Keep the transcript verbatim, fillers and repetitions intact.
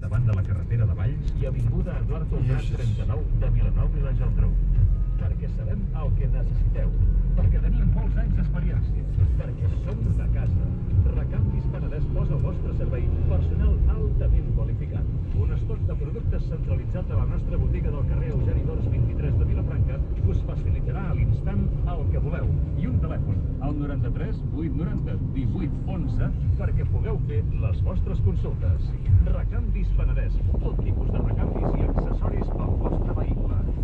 davant de la carretera de Valls i avinguda Eduard Toldrà trenta-nou de Vilanova i la Geltrú. Perquè sabem el que necessiteu, perquè tenim molts anys d'experiència, perquè som de casa. Recanvis Penedès posa al vostre servei personal altament qualificat. Un estoc de productes centralitzat a la nostra botiga del carrer Eugeni d'Ors vint-i-tres de Vilafranca us facilitarà a l'instant el que voleu. I un telèfon, al noranta-tres vuit noranta divuit onze, perquè pugueu fer les vostres consultes. Recanvis Penedès, tot tipus de recanvis i accessoris pel vostre vehicle.